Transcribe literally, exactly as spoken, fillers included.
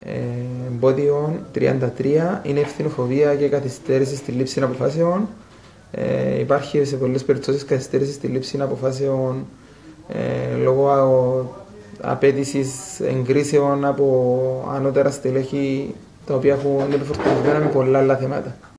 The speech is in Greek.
Εμπόδιο τριάντα τρία είναι ευθυνοφοβία και καθυστέρηση στη λήψη αποφάσεων. Ε, υπάρχει σε πολλές περιπτώσεις καθυστέρηση στη λήψη αποφάσεων ε, λόγω απέτησης εγκρίσεων από ανώτερα στελέχη τα οποία έχουν επιφορτισμένα με πολλά άλλα θέματα.